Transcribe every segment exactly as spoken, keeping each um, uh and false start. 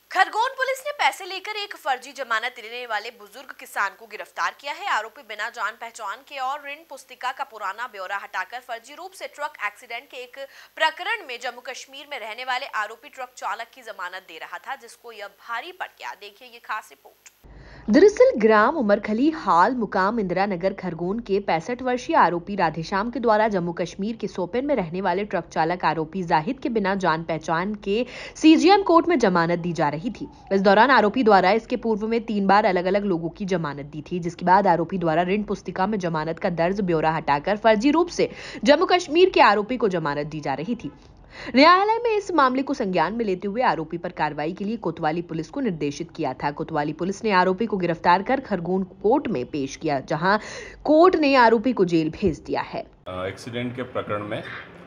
Khargone police ने पैसे लेकर एक फर्जी जमानत लेने वाले बुजुर्ग किसान को गिरफ्तार किया है। आरोपी बिना जान पहचान के और ऋण पुस्तिका का पुराना ब्यौरा हटाकर फर्जी रूप से ट्रक एक्सीडेंट के एक प्रकरण में जम्मू कश्मीर में रहने वाले आरोपी ट्रक चालक की जमानत दे रहा था, जिसको यह भारी पड़ गया। देखिए ये खास रिपोर्ट। दरअसल ग्राम उमरखली हाल मुकाम इंदिरा नगर खरगोन के पैंसठ वर्षीय आरोपी राधेश्याम के द्वारा जम्मू कश्मीर के सोपिन में रहने वाले ट्रक चालक आरोपी जाहिद के बिना जान पहचान के सीजीएम कोर्ट में जमानत दी जा रही थी। इस दौरान आरोपी द्वारा इसके पूर्व में तीन बार अलग अलग लोगों की जमानत दी थी, जिसके बाद आरोपी द्वारा ऋण पुस्तिका में जमानत का दर्ज ब्यौरा हटाकर फर्जी रूप से जम्मू कश्मीर के आरोपी को जमानत दी जा रही थी। न्यायालय में इस मामले को संज्ञान में लेते हुए आरोपी पर कार्रवाई के लिए कोतवाली पुलिस को निर्देशित किया था। कोतवाली पुलिस ने आरोपी को गिरफ्तार कर खरगोन कोर्ट में पेश किया, जहां कोर्ट ने आरोपी को जेल भेज दिया है। एक्सीडेंट के प्रकरण में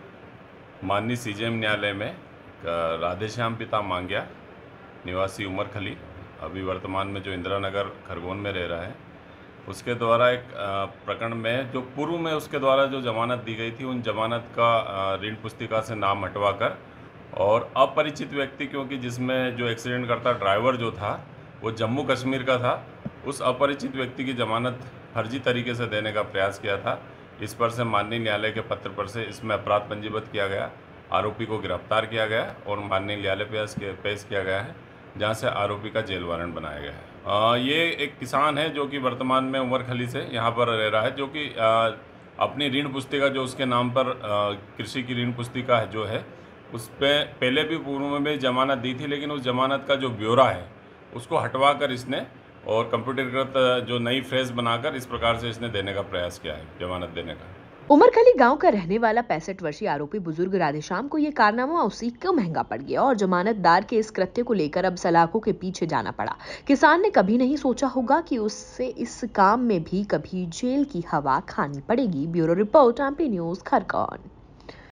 माननीय सीजेएम न्यायालय में राधेश्याम पिता मांग्या निवासी उमरखली, अभी वर्तमान में जो इंदिरा नगर खरगोन में रह रहा है, उसके द्वारा एक प्रकरण में जो पूर्व में उसके द्वारा जो जमानत दी गई थी, उन जमानत का ऋण पुस्तिका से नाम हटवाकर और अपरिचित व्यक्ति, क्योंकि जिसमें जो एक्सीडेंट करता ड्राइवर जो था वो जम्मू कश्मीर का था, उस अपरिचित व्यक्ति की जमानत फर्जी तरीके से देने का प्रयास किया था। इस पर से माननीय न्यायालय के पत्र पर से इसमें अपराध पंजीबद्ध किया गया, आरोपी को गिरफ्तार किया गया और माननीय न्यायालय पेश पेश किया गया है, जहां से आरोपी का जेल वारंट बनाया गया है। आ, ये एक किसान है जो कि वर्तमान में उमरखली से यहाँ पर रह रहा है, जो कि आ, अपनी ऋण पुस्तिका जो उसके नाम पर कृषि की ऋण पुस्तिका है जो है, उस पर पहले भी पूर्व में भी जमानत दी थी, लेकिन उस जमानत का जो ब्यौरा है उसको हटवा कर इसने और कंप्यूटरकृत जो नई फ्रेज बनाकर इस प्रकार से इसने देने का प्रयास किया है, जमानत देने का। उमरखली गांव का रहने वाला पैंसठ वर्षीय आरोपी बुजुर्ग राधेश्याम को यह कारनामा उसी को महंगा पड़ गया और जमानतदार के इस कृत्य को लेकर अब सलाखों के पीछे जाना पड़ा। किसान ने कभी नहीं सोचा होगा कि उससे इस काम में भी कभी जेल की हवा खानी पड़ेगी। Bureau report, MP news, Khargone.